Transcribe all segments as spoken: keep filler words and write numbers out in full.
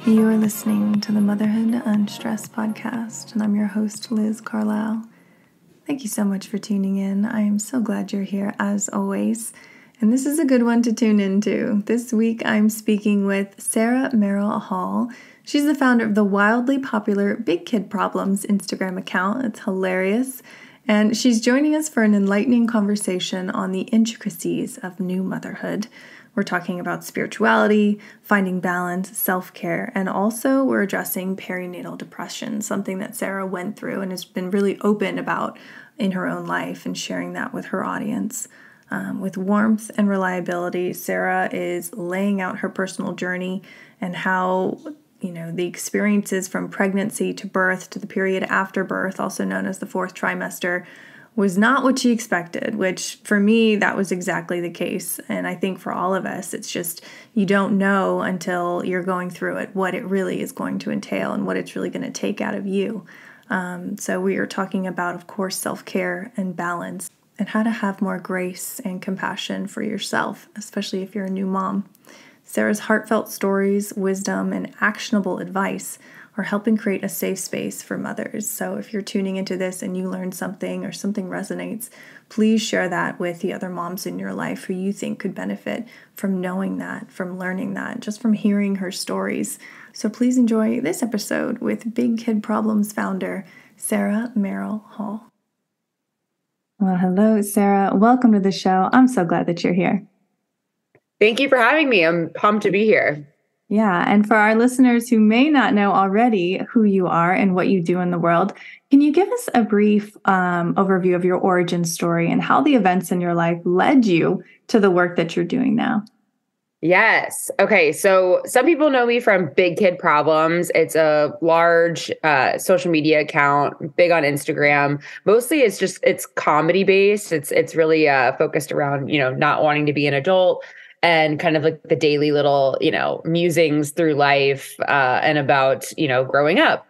You are listening to the Motherhood Unstressed podcast, and I'm your host, Liz Carlisle. Thank you so much for tuning in. I am so glad you're here, as always. And this is a good one to tune into. This week, I'm speaking with Sarah Merrill Hall. She's the founder of the wildly popular Big Kid Problems Instagram account. It's hilarious. And she's joining us for an enlightening conversation on the intricacies of new motherhood. We're talking about spirituality, finding balance, self-care, and also we're addressing perinatal depression, something that Sarah went through and has been really open about in her own life and sharing that with her audience. Um, with warmth and reliability, Sarah is laying out her personal journey and how, you know, the experiences from pregnancy to birth to the period after birth, also known as the fourth trimester, was not what she expected, which for me, that was exactly the case. And I think for all of us, it's just you don't know until you're going through it what it really is going to entail and what it's really going to take out of you. Um, so we are talking about, of course, self-care and balance and how to have more grace and compassion for yourself, especially if you're a new mom. Sarah's heartfelt stories, wisdom, and actionable advice are helping create a safe space for mothers. So if you're tuning into this and you learned something or something resonates, please share that with the other moms in your life who you think could benefit from knowing that, from learning that, just from hearing her stories. So please enjoy this episode with Big Kid Problems founder, Sarah Merrill Hall. Well, hello, Sarah. Welcome to the show. I'm so glad that you're here. Thank you for having me. I'm pumped to be here. Yeah. And for our listeners who may not know already who you are and what you do in the world, can you give us a brief um, overview of your origin story and how the events in your life led you to the work that you're doing now? Yes. Okay. So some people know me from Big Kid Problems. It's a large uh, social media account, big on Instagram. Mostly it's just, it's comedy based. It's, it's really uh, focused around, you know, not wanting to be an adult and kind of like the daily little, you know, musings through life uh, and about, you know, growing up.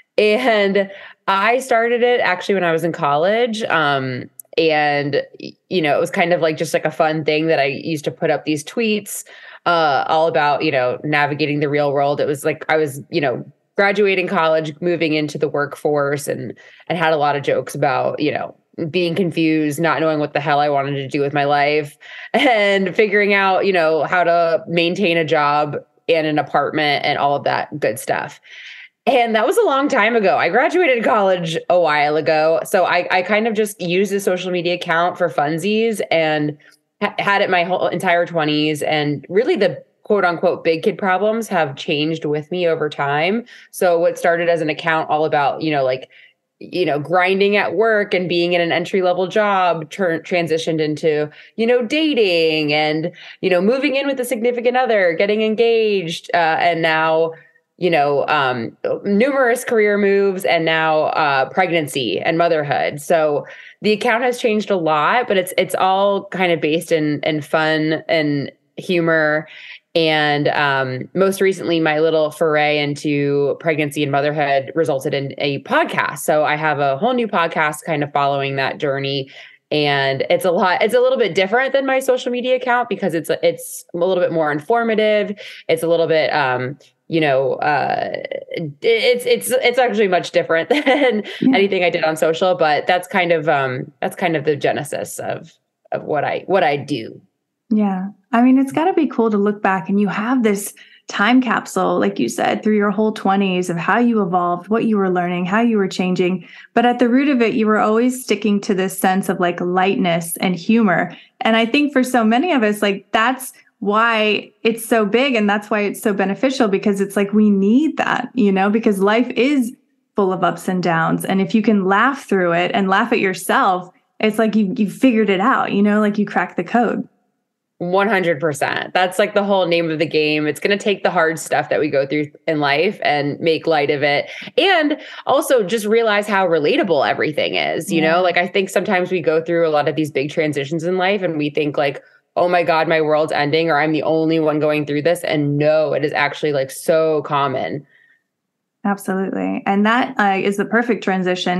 And I started it actually when I was in college. Um, and, you know, it was kind of like just like a fun thing that I used to put up these tweets uh, all about, you know, navigating the real world. It was like I was, you know, graduating college, moving into the workforce and and had a lot of jokes about, you know, being confused, not knowing what the hell I wanted to do with my life and figuring out, you know, how to maintain a job and an apartment and all of that good stuff. And that was a long time ago. I graduated college a while ago. So I, I kind of just used a social media account for funsies and ha- had it my whole entire twenties. And really the quote unquote big kid problems have changed with me over time. So what started as an account all about, you know, like, you know, grinding at work and being in an entry level job tur- transitioned into, you know, dating and, you know, moving in with a significant other, getting engaged, uh, and now, you know, um, numerous career moves and now uh, pregnancy and motherhood. So the account has changed a lot, but it's it's all kind of based in in fun and humor. And um, most recently, my little foray into pregnancy and motherhood resulted in a podcast. So I have a whole new podcast kind of following that journey. And it's a lot, it's a little bit different than my social media account because it's, it's a little bit more informative. It's a little bit, um, you know, uh, it's, it's, it's actually much different than Yeah. anything I did on social, but that's kind of, um, that's kind of the genesis of, of what I, what I do. Yeah. I mean, it's got to be cool to look back and you have this time capsule, like you said, through your whole twenties of how you evolved, what you were learning, how you were changing. But at the root of it, you were always sticking to this sense of like lightness and humor. And I think for so many of us, like that's why it's so big and that's why it's so beneficial, because it's like we need that, you know, because life is full of ups and downs. And if you can laugh through it and laugh at yourself, it's like you you figured it out, you know, like you cracked the code. one hundred percent. That's like the whole name of the game. It's going to take the hard stuff that we go through in life and make light of it. And also just realize how relatable everything is, you Yeah. know, like I think sometimes we go through a lot of these big transitions in life and we think like, oh my God, my world's ending or I'm the only one going through this. And no, it is actually like so common. Absolutely. And that uh, is the perfect transition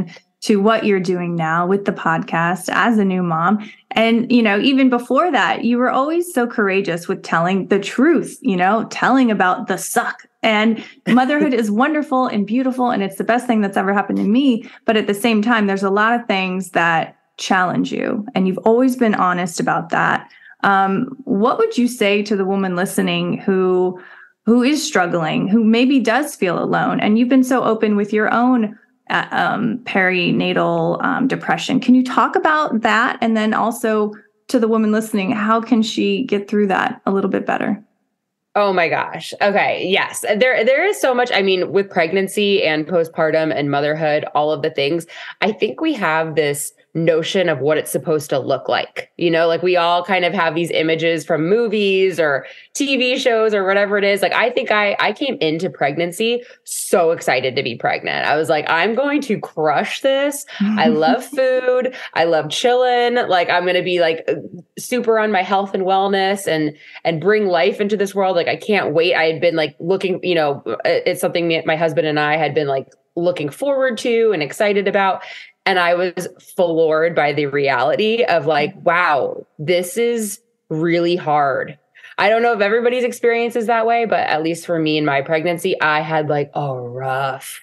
to what you're doing now with the podcast as a new mom. And, you know, even before that, you were always so courageous with telling the truth, you know, telling about the suck. And motherhood is wonderful and beautiful, and it's the best thing that's ever happened to me. But at the same time, there's a lot of things that challenge you, and you've always been honest about that. Um, what would you say to the woman listening who who is struggling, who maybe does feel alone? And you've been so open with your own uh, um, perinatal um, depression. Can you talk about that? And then also to the woman listening, how can she get through that a little bit better? Oh my gosh. Okay. Yes. There, there is so much. I mean, with pregnancy and postpartum and motherhood, all of the things, I think we have this notion of what it's supposed to look like. You know, like we all kind of have these images from movies or T V shows or whatever it is. Like, I think I, I came into pregnancy so excited to be pregnant. I was like, I'm going to crush this. I love food. I love chilling. Like, I'm going to be like super on my health and wellness and, and bring life into this world. Like, I can't wait. I had been like looking, you know, it's something me, my husband and I had been like looking forward to and excited about. And I was floored by the reality of like, wow, this is really hard. I don't know if everybody's experience is that way, but at least for me in my pregnancy, I had like a rough,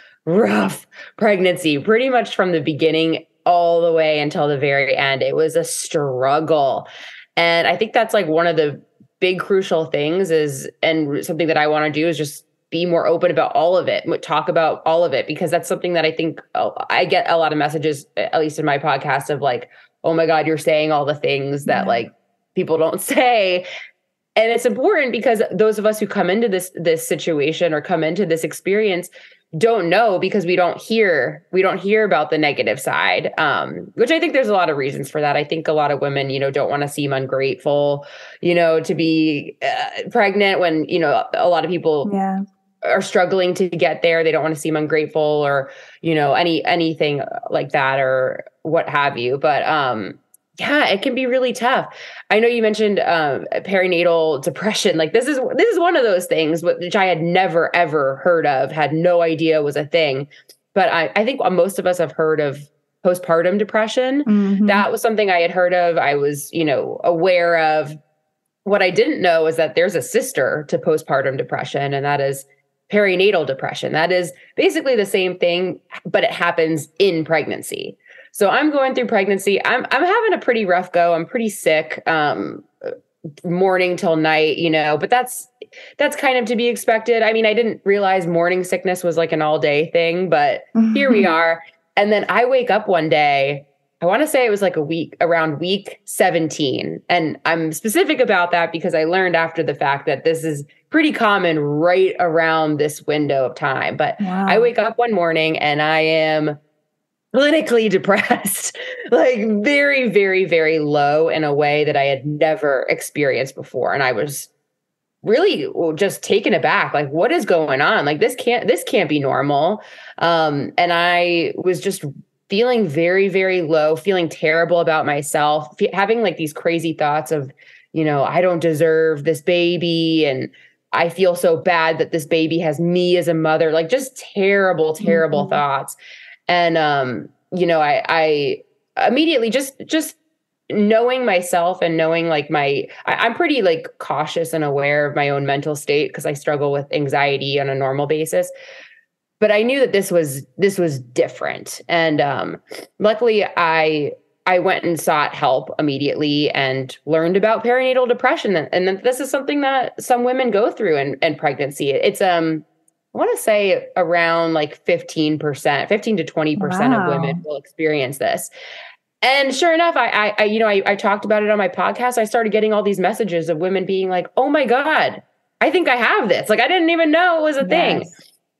rough pregnancy, pretty much from the beginning all the way until the very end. It was a struggle. And I think that's like one of the big crucial things is, and something that I want to do is just be more open about all of it, talk about all of it, because that's something that I think oh, I get a lot of messages, at least in my podcast, of like, oh my God, you're saying all the things that yeah. like people don't say. And it's important because those of us who come into this, this situation or come into this experience don't know, because we don't hear, we don't hear about the negative side, um, which I think there's a lot of reasons for that. I think a lot of women, you know, don't want to seem ungrateful, you know, to be uh, pregnant when, you know, a lot of people yeah. are struggling to get there. They don't want to seem ungrateful or, you know, any, anything like that or what have you. But, um, yeah, it can be really tough. I know you mentioned, um, perinatal depression. Like this is, this is one of those things which I had never, ever heard of, had no idea was a thing. But I, I think most of us have heard of postpartum depression. Mm-hmm. That was something I had heard of. I was, you know, aware of. What I didn't know is that there's a sister to postpartum depression, and that is perinatal depression. That is basically the same thing, but it happens in pregnancy. So I'm going through pregnancy. I'm I'm having a pretty rough go. I'm pretty sick, um, morning till night, you know, but that's that's kind of to be expected. I mean, I didn't realize morning sickness was like an all day thing, but mm-hmm. here we are. And then I wake up one day, I want to say it was like a week, around week seventeen. And I'm specific about that because I learned after the fact that this is pretty common right around this window of time. But wow. I wake up one morning and I am clinically depressed, like very, very, very low in a way that I had never experienced before. And I was really just taken aback. Like, what is going on? Like, this can't, this can't be normal. Um, and I was just feeling very, very low, feeling terrible about myself, f- having like these crazy thoughts of, you know, I don't deserve this baby. And I feel so bad that this baby has me as a mother, like just terrible, terrible mm-hmm. thoughts. And, um, you know, I, I immediately just, just knowing myself and knowing like my, I, I'm pretty like cautious and aware of my own mental state because I struggle with anxiety on a normal basis. But I knew that this was, this was different. And, um, luckily I, I went and sought help immediately and learned about perinatal depression. And then this is something that some women go through in, in pregnancy. It's, um, I want to say around like fifteen percent, fifteen to twenty percent wow. of women will experience this. And sure enough, I, I, I you know, I, I talked about it on my podcast. I started getting all these messages of women being like, oh my God, I think I have this. Like, I didn't even know it was a yes. thing.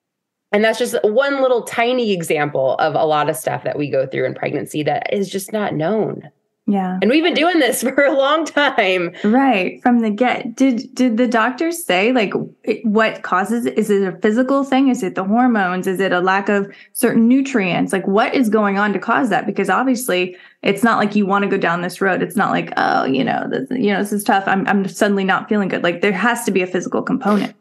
And that's just one little tiny example of a lot of stuff that we go through in pregnancy that is just not known. Yeah. And we've been doing this for a long time. Right. From the get. Did did the doctors say like what causes it? Is it a physical thing? Is it the hormones? Is it a lack of certain nutrients? Like what is going on to cause that? Because obviously it's not like you want to go down this road. It's not like, oh, you know, this, you know, this is tough. I'm I'm suddenly not feeling good. Like there has to be a physical component.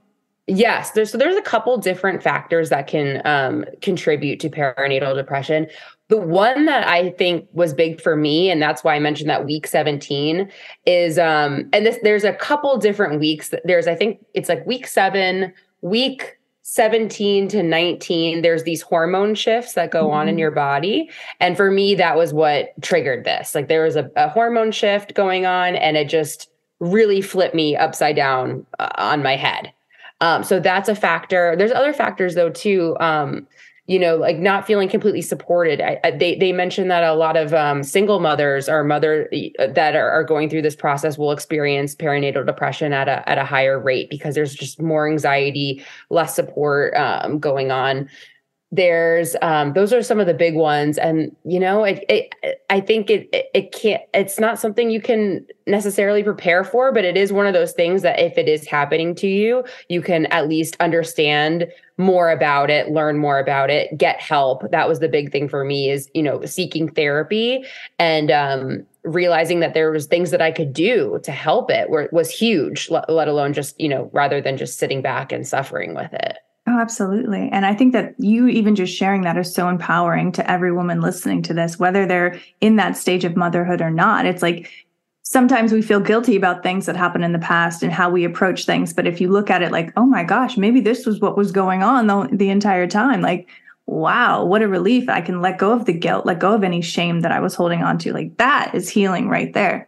Yes, there's so there's a couple different factors that can um, contribute to perinatal depression. The one that I think was big for me, and that's why I mentioned that week seventeen is, um, and this there's a couple different weeks. There's I think it's like week seven, week seventeen to nineteen. There's these hormone shifts that go on in Mhm. your body, and for me, that was what triggered this. Like there was a, a hormone shift going on, and it just really flipped me upside down uh, on my head. Um, so that's a factor. There's other factors though too. Um, you know, like not feeling completely supported. I, I, they they mentioned that a lot of um, single mothers or mother that are, are going through this process will experience perinatal depression at a at a higher rate because there's just more anxiety, less support um, going on. There's um those are some of the big ones, and you know it, it I think it, it it can't it's not something you can necessarily prepare for, but it is one of those things that if it is happening to you, you can at least understand more about it, learn more about it, get help. That was the big thing for me, is you know seeking therapy and um realizing that there was things that I could do to help it where was huge, let, let alone just you know rather than just sitting back and suffering with it. Oh, absolutely. And I think that you even just sharing that is so empowering to every woman listening to this, whether they're in that stage of motherhood or not. It's like sometimes we feel guilty about things that happened in the past and how we approach things. But if you look at it like, oh my gosh, maybe this was what was going on the, the entire time. Like, wow, what a relief. I can let go of the guilt, let go of any shame that I was holding on to. Like that is healing right there.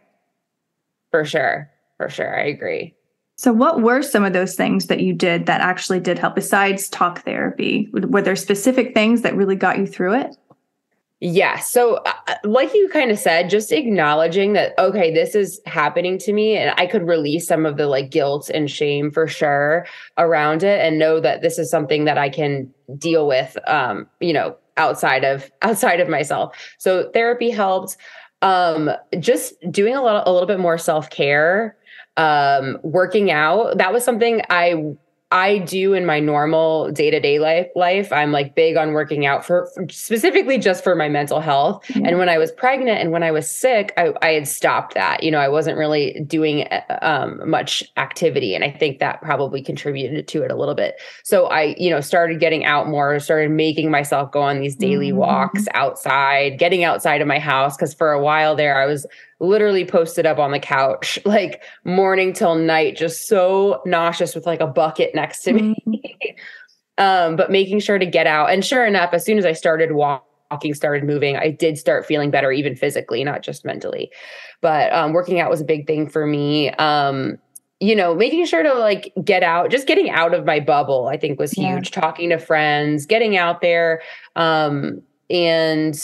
For sure. For sure. I agree. So what were some of those things that you did that actually did help besides talk therapy? Were there specific things that really got you through it? Yeah. So, uh, like you kind of said, just acknowledging that, okay, this is happening to me, and I could release some of the like guilt and shame for sure around it, and know that this is something that I can deal with, um, you know, outside of outside of myself. So therapy helped. Um, just doing a little, a little bit more self-care, um, working out. That was something I I do in my normal day-to-day life life. I'm like big on working out for, for specifically just for my mental health. Yeah. And when I was pregnant and when I was sick, I, I had stopped that. You know, I wasn't really doing um, much activity. And I think that probably contributed to it a little bit. So I, you know, started getting out more, started making myself go on these daily walks Mm-hmm. outside, getting outside of my house. Cause for a while there, I was literally posted up on the couch, like morning till night, just so nauseous with like a bucket next to me. um, but making sure to get out. And sure enough, as soon as I started walk- walking, started moving, I did start feeling better, even physically, not just mentally. But um, working out was a big thing for me. Um, you know, making sure to like get out, just getting out of my bubble, I think was Yeah. huge. Talking to friends, getting out there, um, and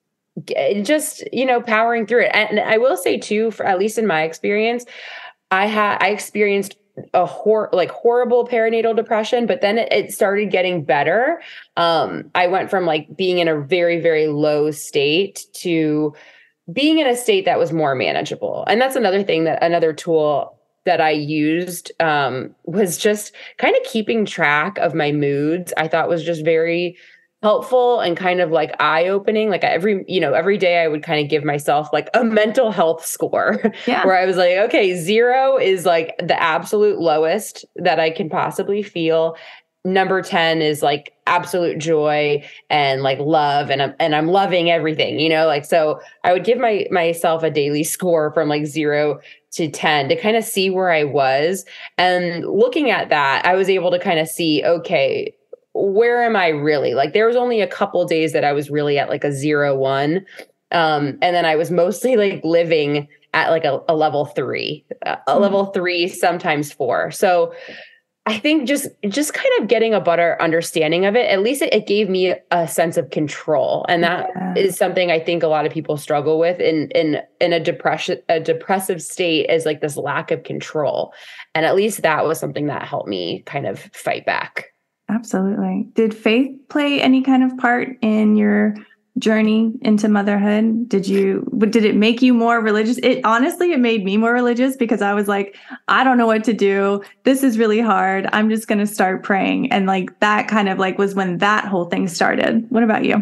just, you know, powering through it. And I will say too, for at least in my experience, I had, I experienced a hor like horrible perinatal depression, but then it, it started getting better. Um, I went from like being in a very, very low state to being in a state that was more manageable. And that's another thing, that another tool that I used um, was just kind of keeping track of my moods. I thought was just very helpful and kind of like eye-opening. Like every, you know, every day I would kind of give myself like a mental health score Yeah. where I was like, okay, zero is like the absolute lowest that I can possibly feel. Number ten is like absolute joy and like love, and I'm and I'm loving everything, you know, like, so I would give my myself a daily score from like zero to ten to kind of see where I was. And looking at that, I was able to kind of see, okay, where am I really? Like there was only a couple days that I was really at like a zero one. Um, and then I was mostly like living at like a, a level three, a Mm. level three, sometimes four. So I think just just kind of getting a better understanding of it, at least it, it gave me a sense of control. And that Yeah. is something I think a lot of people struggle with in in in a depression, a depressive state, is like this lack of control. And at least that was something that helped me kind of fight back. Absolutely. Did faith play any kind of part in your journey into motherhood? Did you, did it make you more religious? It honestly, it made me more religious because I was like, I don't know what to do. This is really hard. I'm just going to start praying. And like that kind of like was when that whole thing started. What about you?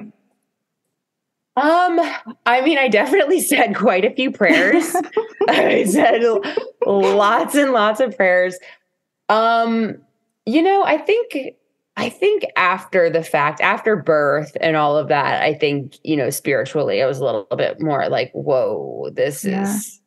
Um, I mean, I definitely said quite a few prayers. I said lots and lots of prayers. Um, You know, I think I think after the fact, after birth and all of that, I think, you know, spiritually, I was a little bit more like, whoa, this Yeah. is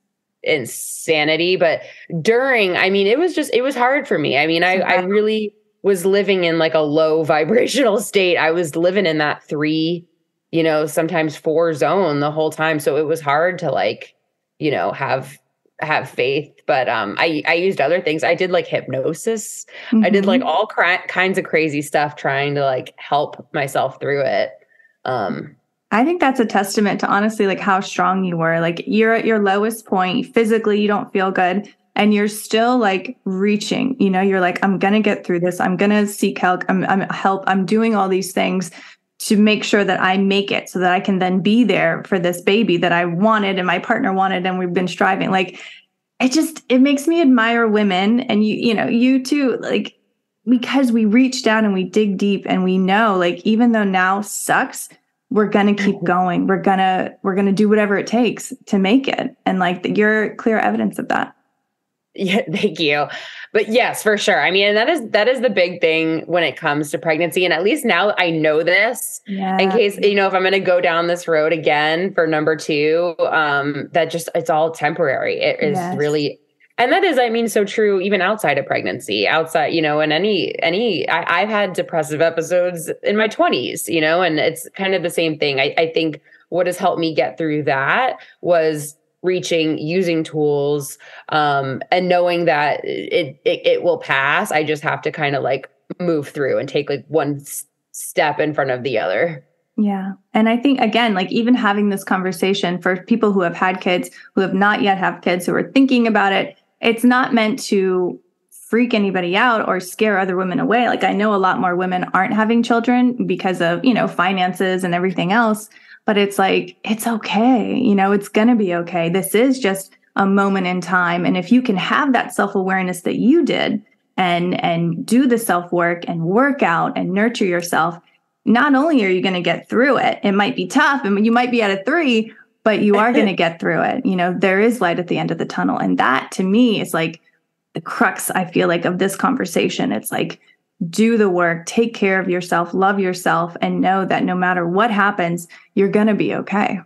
insanity. But during, I mean, it was just, it was hard for me. I mean, I, I really was living in like a low vibrational state. I was living in that three, you know, sometimes four zone the whole time. So it was hard to like, you know, have have faith, but um, I I used other things. I did like hypnosis. Mm-hmm. I did like all cra- kinds of crazy stuff trying to like help myself through it. Um, I think that's a testament to honestly like how strong you were. Like you're at your lowest point physically, you don't feel good, and you're still like reaching. You know, you're like, I'm gonna get through this. I'm gonna seek help. I'm, I'm help. I'm doing all these things to make sure that I make it so that I can then be there for this baby that I wanted and my partner wanted and we've been striving. Like it just, it makes me admire women and you, you know, you too, like, because we reach down and we dig deep and we know like, even though now sucks, we're going to keep going. We're going to, we're going to do whatever it takes to make it. And like you're clear evidence of that. Yeah, thank you. But yes, for sure. I mean, and that is that is the big thing when it comes to pregnancy. And at least now I know this Yeah. in case, you know, if I'm going to go down this road again for number two, um, that just it's all temporary. It is Yes. really, and that is, I mean, so true even outside of pregnancy, outside, you know, and any any I, I've had depressive episodes in my twenties, you know, and it's kind of the same thing. I, I think what has helped me get through that was reaching, using tools, um, and knowing that it, it it will pass. I just have to kind of like move through and take like one s- step in front of the other. Yeah. And I think, again, like even having this conversation for people who have had kids, who have not yet have kids, who are thinking about it, it's not meant to freak anybody out or scare other women away. Like I know a lot more women aren't having children because of, you know, finances and everything else. But it's like, it's okay. You know, it's going to be okay. This is just a moment in time. And if you can have that self-awareness that you did and, and do the self-work and work out and nurture yourself, not only are you going to get through it, it might be tough and you might be at a three, but you are going to get through it. You know, there is light at the end of the tunnel. And that to me is like the crux, I feel like, of this conversation. It's like, do the work, take care of yourself, love yourself, and know that no matter what happens, you're going to be okay.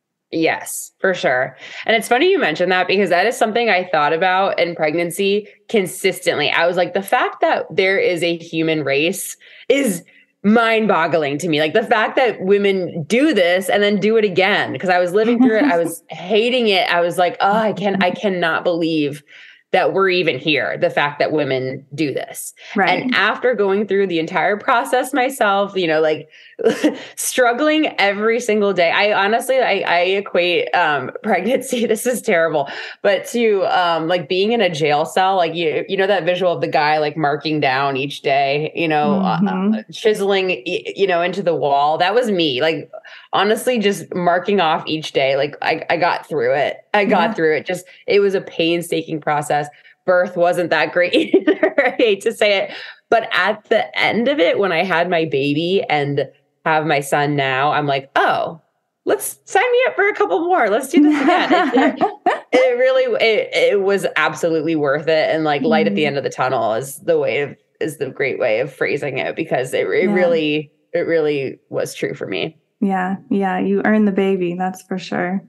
Yes, for sure. And it's funny you mentioned that because that is something I thought about in pregnancy consistently. I was like, the fact that there is a human race is mind-boggling to me. Like the fact that women do this and then do it again, because I was living through it. I was hating it. I was like, oh, I can, I cannot believe that we're even here, the fact that women do this. Right. And after going through the entire process myself, you know, like struggling every single day, I honestly, I, I equate um, pregnancy, this is terrible, but to um, like being in a jail cell, like, you, you know, that visual of the guy like marking down each day, you know, mm-hmm. uh, chiseling, you know, into the wall. That was me. Like, honestly, just marking off each day. Like I, I got through it. I got yeah. through it. Just, it was a painstaking process. Birth wasn't that great either. I hate to say it, but at the end of it, when I had my baby and have my son now, I'm like, oh, let's sign me up for a couple more. Let's do this again. it, it, it really, it, it was absolutely worth it. And like light at the end of the tunnel is the way of, is the great way of phrasing it, because it, it yeah. really, it really was true for me. Yeah. Yeah. You earned the baby. That's for sure.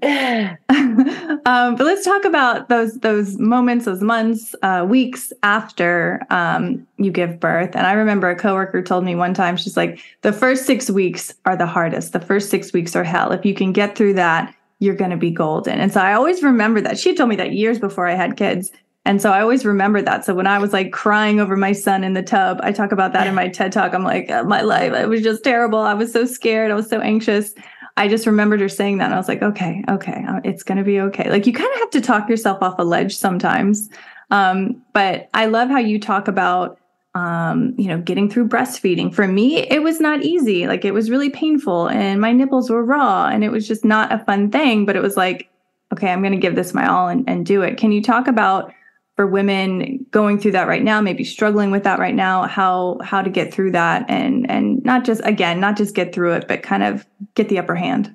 um, but let's talk about those, those moments, those months, uh, weeks after, um, you give birth. And I remember a coworker told me one time, she's like, the first six weeks are the hardest. The first six weeks are hell. If you can get through that, you're going to be golden. And so I always remember that. She told me that years before I had kids. And so I always remember that. So when I was like crying over my son in the tub, I talk about that in my TED Talk. I'm like, uh, my life, it was just terrible. I was so scared. I was so anxious. I just remembered her saying that. And I was like, okay, okay, it's going to be okay. Like you kind of have to talk yourself off a ledge sometimes. Um, but I love how you talk about, um, you know, getting through breastfeeding. For me, it was not easy. Like it was really painful and my nipples were raw and it was just not a fun thing. But it was like, okay, I'm going to give this my all and, and do it. Can you talk about, for women going through that right now, maybe struggling with that right now, how how to get through that and and not just, again, not just get through it, but kind of get the upper hand?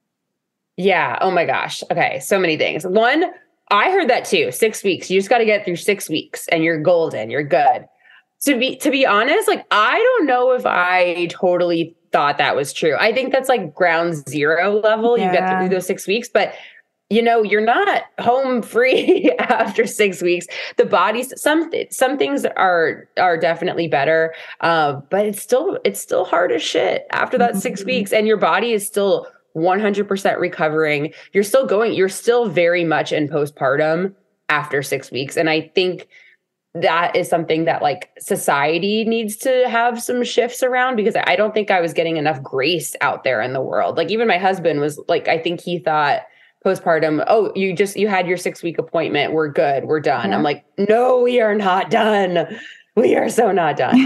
Yeah. Oh my gosh. Okay. So many things. One, I heard that too. Six weeks. You just got to get through six weeks and you're golden. You're good. to be to be honest, like I don't know if I totally thought that was true. I think that's like ground zero level. You get through Yeah. those six weeks, but you know, you're not home free after six weeks. The body's some some things are are definitely better, uh, but it's still it's still hard as shit after that six Mhm. weeks, and your body is still one hundred percent recovering. You're still going. You're still very much in postpartum after six weeks, and I think that is something that like society needs to have some shifts around, because I don't think I was getting enough grace out there in the world. Like even my husband was like, I think he thought postpartum, oh, you just, you had your six week appointment. We're good. We're done. I'm Yeah. like, no, we are not done. We are so not done.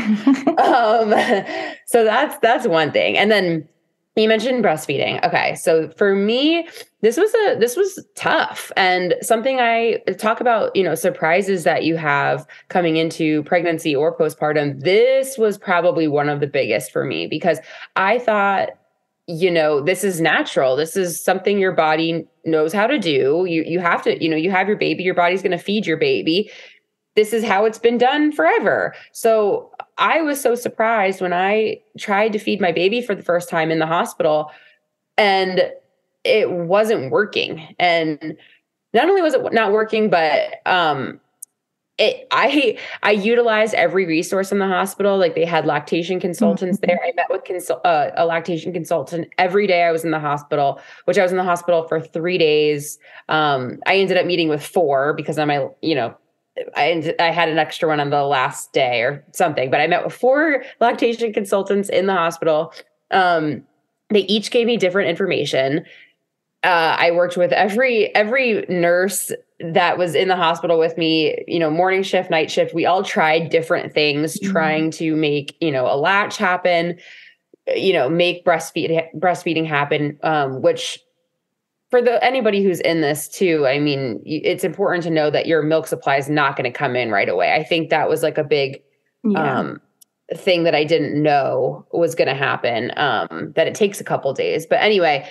um, so that's, that's one thing. And then you mentioned breastfeeding. Okay. So for me, this was a, this was tough, and something I talk about, you know, surprises that you have coming into pregnancy or postpartum. This was probably one of the biggest for me, because I thought, you know, this is natural. This is something your body knows how to do. You, you have to, you know, you have your baby, your body's going to feed your baby. This is how it's been done forever. So I was so surprised when I tried to feed my baby for the first time in the hospital, and it wasn't working. And not only was it not working, but um, it, I I utilized every resource in the hospital. Like they had lactation consultants Mhm. there. I met with consul- uh, a lactation consultant every day I was in the hospital, which I was in the hospital for three days. Um, I ended up meeting with four because I'm my, you know, I ended, I had an extra one on the last day or something, but I met with four lactation consultants in the hospital. Um, they each gave me different information. Uh, I worked with every every nurse that was in the hospital with me, you know, morning shift, night shift. We all tried different things, Mhm. trying to make, you know, a latch happen, you know, make breastfeeding breastfeeding happen. Um, which for the anybody who's in this too, I mean, it's important to know that your milk supply is not going to come in right away. I think that was like a big Yeah. um, thing that I didn't know was going to happen. Um, that it takes a couple days, but anyway,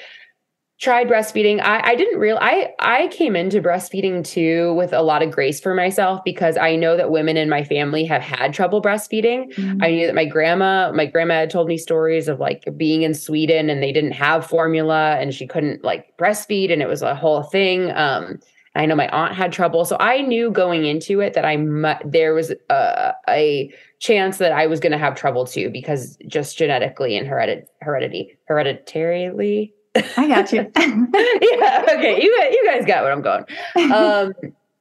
tried breastfeeding. I, I didn't real I I came into breastfeeding too with a lot of grace for myself, because I know that women in my family have had trouble breastfeeding. I Mhm. knew that my grandma, my grandma had told me stories of like being in Sweden and they didn't have formula and she couldn't like breastfeed, and it was a whole thing. Um, I know my aunt had trouble, so I knew going into it that I mu- there was a, a chance that I was going to have trouble too, because just genetically and heredit heredity hereditarily. I got you. Yeah, okay, you guys, you guys got what I'm going. Um,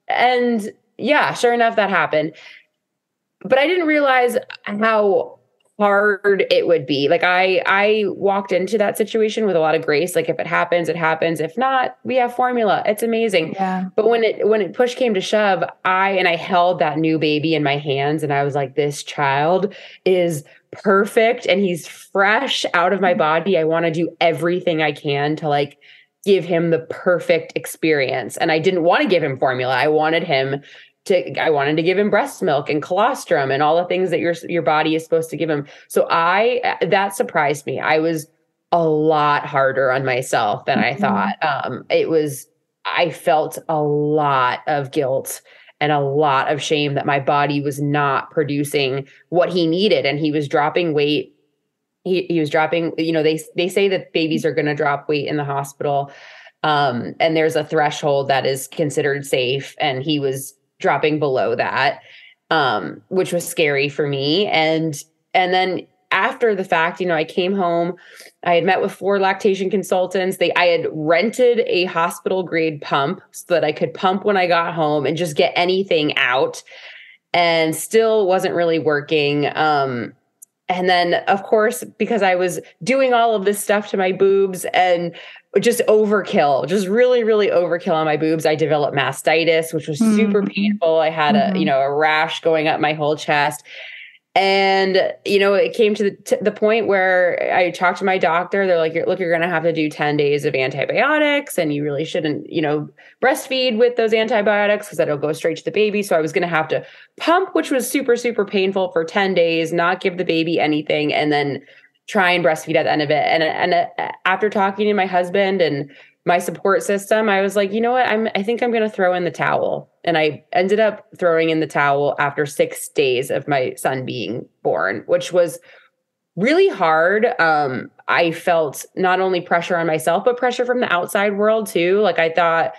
and yeah, sure enough, that happened. But I didn't realize how hard it would be. Like I I walked into that situation with a lot of grace. Like if it happens, it happens. If not, we have formula. It's amazing. Yeah. But when it when it push came to shove, I and I held that new baby in my hands and I was like, this child is perfect and he's fresh out of my body. I want to do everything I can to like give him the perfect experience. And I didn't want to give him formula. I wanted him to, I wanted to give him breast milk and colostrum and all the things that your your body is supposed to give him. So I that surprised me. I was a lot harder on myself than I Mhm. thought. Um, it was I felt a lot of guilt and a lot of shame that my body was not producing what he needed, and he was dropping weight. He he was dropping. You know, they they say that babies are going to drop weight in the hospital, um, and there's a threshold that is considered safe, and he was dropping below that, um, which was scary for me. And and then after the fact, you know, I came home. I had met with four lactation consultants. They I had rented a hospital grade pump so that I could pump when I got home and just get anything out, and still wasn't really working. Um, and then, of course, because I was doing all of this stuff to my boobs and just overkill, just really, really overkill on my boobs, I developed mastitis, which was super Mhm. painful. I had a, you Mhm. know, a rash going up my whole chest. And, you know, it came to the, to the point where I talked to my doctor. They're like, look, you're going to have to do ten days of antibiotics, and you really shouldn't, you know, breastfeed with those antibiotics because that'll go straight to the baby. So I was going to have to pump, which was super, super painful for ten days, not give the baby anything, and then try and breastfeed at the end of it. And, and uh, after talking to my husband and my support system, I was like, you know what? I'm, I think I'm going to throw in the towel. And I ended up throwing in the towel after six days of my son being born, which was really hard. Um, I felt not only pressure on myself, but pressure from the outside world too. Like I thought,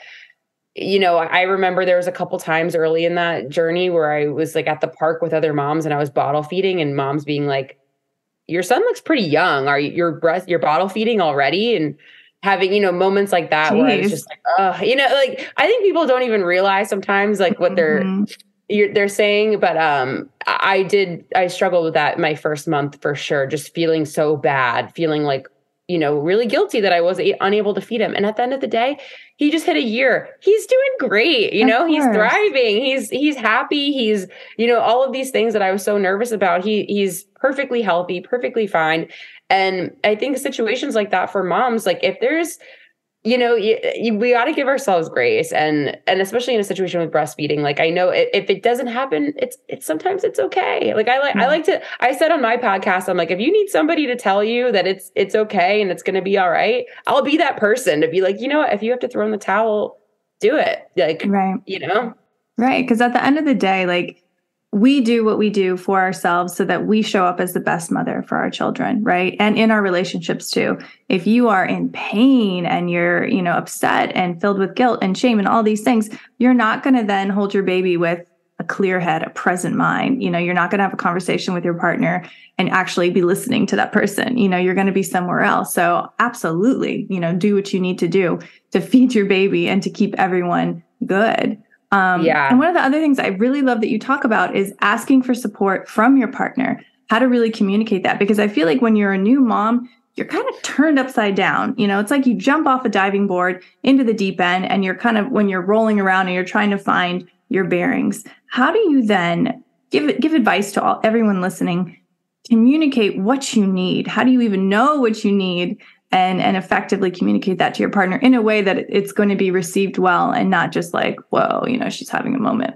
you know, I remember there was a couple times early in that journey where I was like at the park with other moms and I was bottle feeding and moms being like, your son looks pretty young. Are you, your breast, you're bottle feeding already? And having, you know, moments like that Jeez. where I was just like, oh, you know, like, I think people don't even realize sometimes like what they're, mm-hmm. you're, they're saying, but um, I did, I struggled with that my first month for sure. Just feeling so bad, feeling like, you know, really guilty that I was a- unable to feed him. And at the end of the day, he just hit a year. He's doing great. You Of know, he's course. thriving. He's, he's happy. He's, you know, all of these things that I was so nervous about. He, he's perfectly healthy, perfectly fine. And I think situations like that for moms, like if there's, you know, you, you, we got to give ourselves grace, and and especially in a situation with breastfeeding. Like I know if, if it doesn't happen, it's it's sometimes it's okay. Like I like yeah. I like to. I said on my podcast, I'm like, if you need somebody to tell you that it's it's okay and it's going to be all right, I'll be that person to be like, you know what, if you have to throw in the towel, do it. Like, right, you know, right. Because at the end of the day, like, we do what we do for ourselves so that we show up as the best mother for our children, right? And in our relationships too. If you are in pain and you're, you know, upset and filled with guilt and shame and all these things, you're not going to then hold your baby with a clear head, a present mind. You know, you're not going to have a conversation with your partner and actually be listening to that person. You know, you're going to be somewhere else. So absolutely, you know, do what you need to do to feed your baby and to keep everyone good. Um, yeah. And one of the other things I really love that you talk about is asking for support from your partner, how to really communicate that. Because I feel like when you're a new mom, you're kind of turned upside down. You know, it's like you jump off a diving board into the deep end and you're kind of, when you're rolling around and you're trying to find your bearings, how do you then give give advice to all, everyone listening, communicate what you need? How do you even know what you need? And, and effectively communicate that to your partner in a way that it's going to be received well and not just like, whoa, you know, she's having a moment.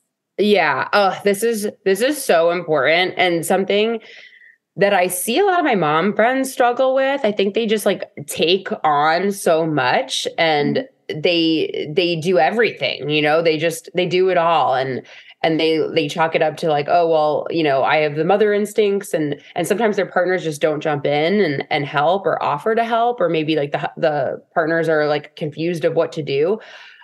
Yeah. Oh, this is, this is so important and something that I see a lot of my mom friends struggle with. I think they just like take on so much and they, they do everything, you know, they just, they do it all. And, and they, they chalk it up to like, oh, well, you know, I have the mother instincts, and, and sometimes their partners just don't jump in and, and help or offer to help, or maybe like the, the partners are like confused of what to do.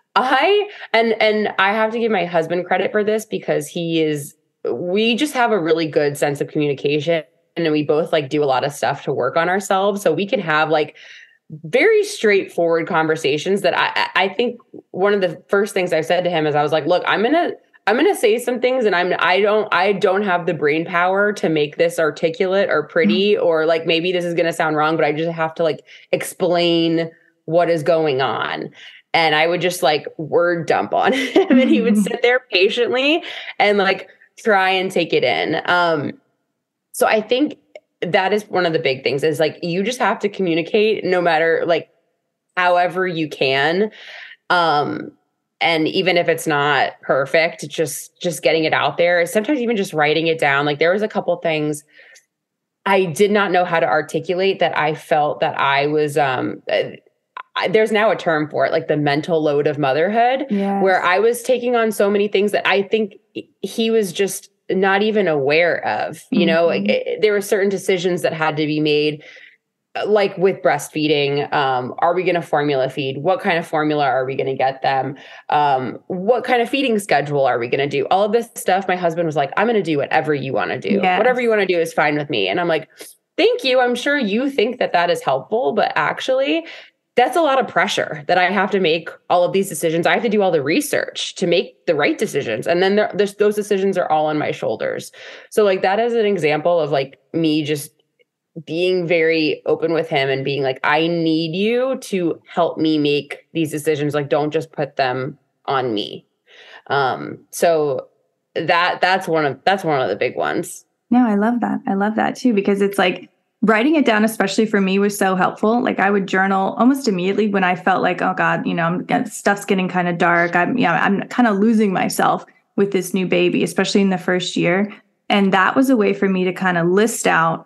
I, and, and I have to give my husband credit for this because he is, we just have a really good sense of communication. And we both like do a lot of stuff to work on ourselves. So we can have like very straightforward conversations that I, I think one of the first things I said to him is I was like, look, I'm going to, I'm going to say some things and I'm, I don't, I don't have the brain power to make this articulate or pretty, or like, maybe this is going to sound wrong, but I just have to like explain what is going on. And I would just like word dump on him and he would sit there patiently and like try and take it in. Um, so I think that is one of the big things is like, you just have to communicate no matter like, however you can. Um, And even if it's not perfect, just, just getting it out there, sometimes even just writing it down. Like there was a couple things I did not know how to articulate that I felt that I was, um, I, there's now a term for it, like the mental load of motherhood, Yes. where I was taking on so many things that I think he was just not even aware of, you mm-hmm. know, like it, there were certain decisions that had to be made. Like with breastfeeding, um, are we going to formula feed? What kind of formula are we going to get them? Um, what kind of feeding schedule are we going to do? All of this stuff. My husband was like, I'm going to do whatever you want to do. Yes. Whatever you want to do is fine with me. And I'm like, thank you. I'm sure you think that that is helpful, but actually that's a lot of pressure that I have to make all of these decisions. I have to do all the research to make the right decisions. And then there, those decisions are all on my shoulders. So like that is an example of like me just being very open with him and being like, I need you to help me make these decisions. Like, don't just put them on me. Um, so that, that's one of, that's one of the big ones. No, I love that. I love that too, because it's like writing it down, especially for me, was so helpful. Like I would journal almost immediately when I felt like, oh God, you know, I'm stuff's getting kind of dark. I'm, yeah, I'm kind of losing myself with this new baby, especially in the first year. And that was a way for me to kind of list out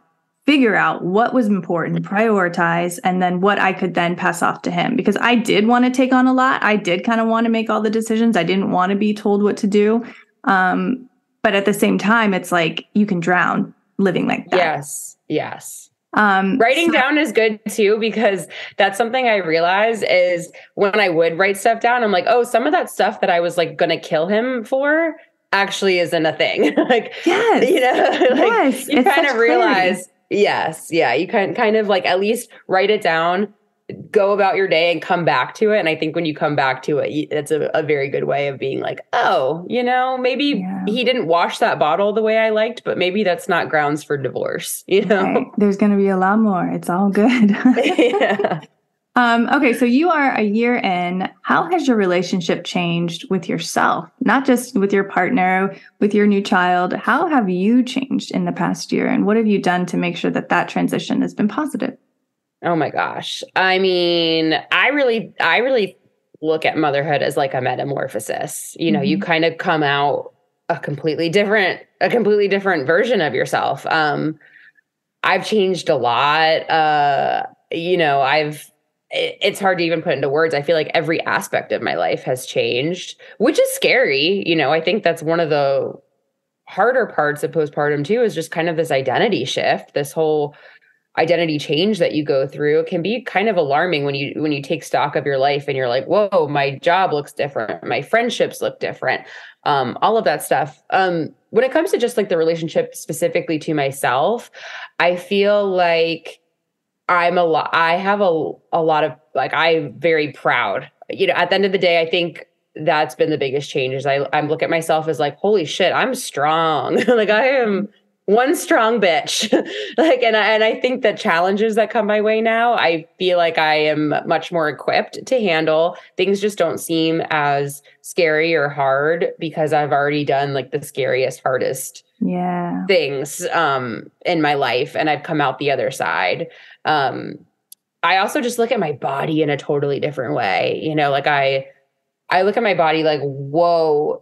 figure out what was important, prioritize, and then what I could then pass off to him. Because I did want to take on a lot. I did kind of want to make all the decisions. I didn't want to be told what to do. Um, but at the same time, it's like you can drown living like that. Yes. Yes. Um, Writing so- down is good too, because that's something I realize is when I would write stuff down, I'm like, oh, some of that stuff that I was like going to kill him for actually isn't a thing. Like, yes, you know, like yes, you it's kind of such realize, clarity. yes. Yeah. You can kind of like at least write it down, go about your day and come back to it. And I think when you come back to it, it's a, a very good way of being like, oh, you know, maybe Yeah. he didn't wash that bottle the way I liked, but maybe that's not grounds for divorce, you know? Right. There's going to be a lot more. It's all good. Yeah. Um, okay, so you are a year in. How has your relationship changed with yourself? Not just with your partner, with your new child. How have you changed in the past year? And what have you done to make sure that that transition has been positive? Oh my gosh. I mean, I really, I really look at motherhood as like a metamorphosis. You know, Mm-hmm. you kind of come out a completely different, a completely different version of yourself. Um, I've changed a lot. Uh, you know, I've, it, it's hard to even put into words. I feel like every aspect of my life has changed, which is scary. You know, I think that's one of the harder parts of postpartum too, is just kind of this identity shift, this whole identity change that you go through. It can be kind of alarming when you when you take stock of your life and you're like, whoa, my job looks different, my friendships look different, um, all of that stuff. Um, when it comes to just like the relationship specifically to myself, I feel like I'm a lot, I have a, a lot of like, I'm very proud. You know, at the end of the day, I think that's been the biggest change is I, I look at myself as like, holy shit, I'm strong. Like I am one strong bitch. Like, and I, and I think that challenges that come my way now, I feel like I am much more equipped to handle. Things just don't seem as scary or hard because I've already done like the scariest, hardest yeah. things um, in my life. And I've come out the other side. Um, I also just look at my body in a totally different way. You know, like I, I look at my body like, whoa,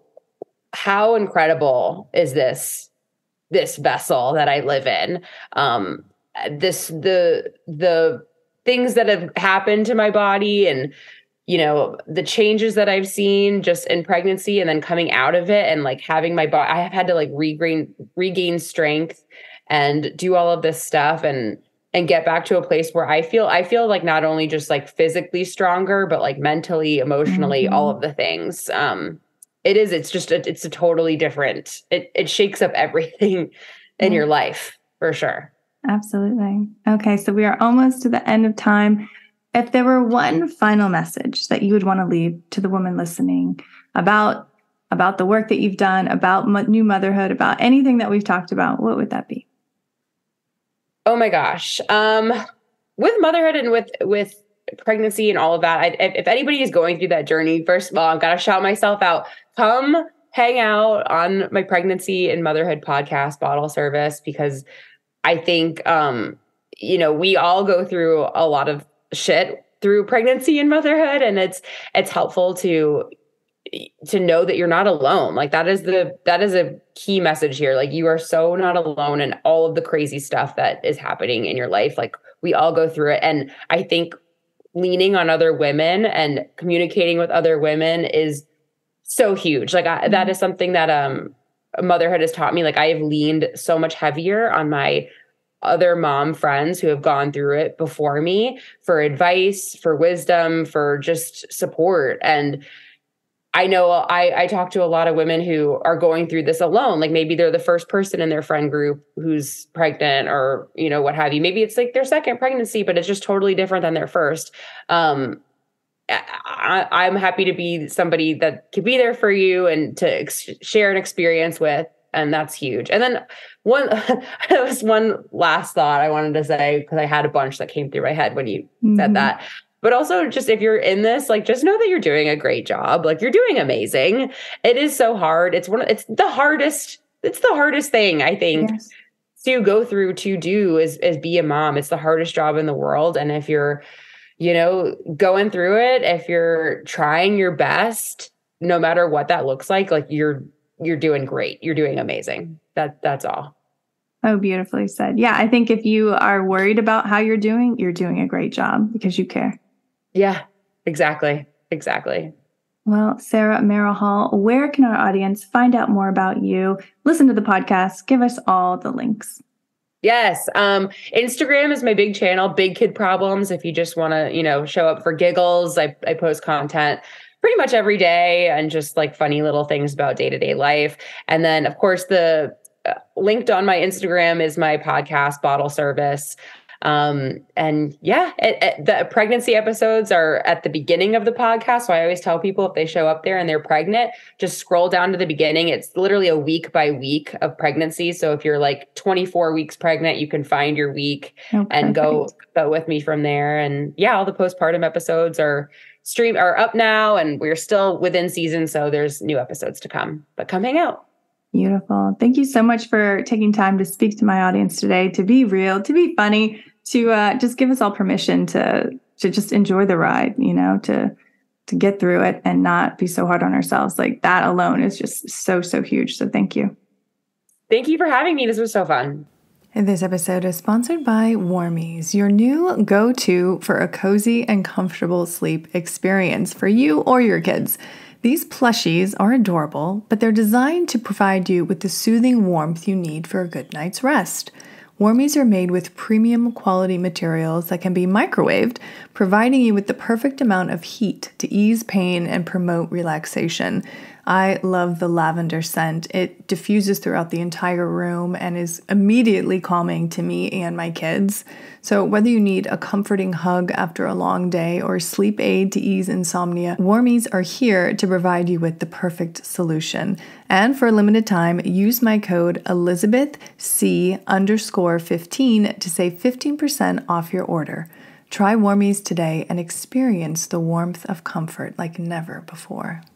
how incredible is this? this vessel that I live in, um, this, the, the things that have happened to my body and, you know, the changes that I've seen just in pregnancy and then coming out of it and like having my body, I have had to like regain, regain strength and do all of this stuff and, and get back to a place where I feel, I feel like not only just like physically stronger, but like mentally, emotionally, Mm-hmm. all of the things. Um, It is. It's just, a, it's a totally different, it, it shakes up everything in Yeah. your life for sure. Absolutely. Okay. So we are almost to the end of time. If there were one final message that you would want to leave to the woman listening about, about the work that you've done, about mo- new motherhood, about anything that we've talked about, what would that be? Oh my gosh. Um, with motherhood and with, with pregnancy and all of that, I, if, if anybody is going through that journey, first of all, I've got to shout myself out. Come hang out on my pregnancy and motherhood podcast bottle service, because I think, um, you know, we all go through a lot of shit through pregnancy and motherhood. And it's, it's helpful to, to know that you're not alone. Like that is the, that is a key message here. Like you are so not alone in all of the crazy stuff that is happening in your life. Like we all go through it. And I think leaning on other women and communicating with other women is so huge. Like I, that is something that um motherhood has taught me. Like I have leaned so much heavier on my other mom friends who have gone through it before me for advice, for wisdom, for just support. And I know I, I talk to a lot of women who are going through this alone. Like maybe they're the first person in their friend group who's pregnant or, you know, what have you. Maybe it's like their second pregnancy, but it's just totally different than their first. Um, I, I'm happy to be somebody that could be there for you and to ex- share an experience with. And that's huge. And then one, that was one last thought I wanted to say, because I had a bunch that came through my head when you mm-hmm. said that. But also just if you're in this, like, just know that you're doing a great job. Like you're doing amazing. It is so hard. It's one of, it's the hardest, it's the hardest thing I think yes. to go through to do is, is be a mom. It's the hardest job in the world. And if you're, you know, going through it, if you're trying your best, no matter what that looks like, like you're, you're doing great. You're doing amazing. That that's all. Oh, beautifully said. Yeah, I think if you are worried about how you're doing, you're doing a great job because you care. Yeah, exactly. Exactly. Well, Sarah Merrill Hall, where can our audience find out more about you? Listen to the podcast. Give us all the links. Yes. Um, Instagram is my big channel, Big Kid Problems. If you just want to, you know, show up for giggles, I, I post content pretty much every day and just like funny little things about day-to-day life. And then of course the uh, linked on my Instagram is my podcast, Bottle Service. Um, and yeah, it, it, the pregnancy episodes are at the beginning of the podcast. So I always tell people if they show up there and they're pregnant, just scroll down to the beginning. It's literally a week by week of pregnancy. So if you're like twenty-four weeks pregnant, you can find your week Oh, and go, go with me from there. And yeah, all the postpartum episodes are stream are up now and we're still within season. So there's new episodes to come, but come hang out. Beautiful. Thank you so much for taking time to speak to my audience today, to be real, to be funny, to uh, just give us all permission to to just enjoy the ride, you know, to to get through it and not be so hard on ourselves. Like that alone is just so, so huge. So thank you. Thank you for having me. This was so fun. And this episode is sponsored by Warmies, your new go-to for a cozy and comfortable sleep experience for you or your kids. These plushies are adorable, but they're designed to provide you with the soothing warmth you need for a good night's rest. Warmies are made with premium quality materials that can be microwaved, providing you with the perfect amount of heat to ease pain and promote relaxation. I love the lavender scent. It diffuses throughout the entire room and is immediately calming to me and my kids. So whether you need a comforting hug after a long day or sleep aid to ease insomnia, Warmies are here to provide you with the perfect solution. And for a limited time, use my code ElizabethC underscore 15 to save fifteen percent off your order. Try Warmies today and experience the warmth of comfort like never before.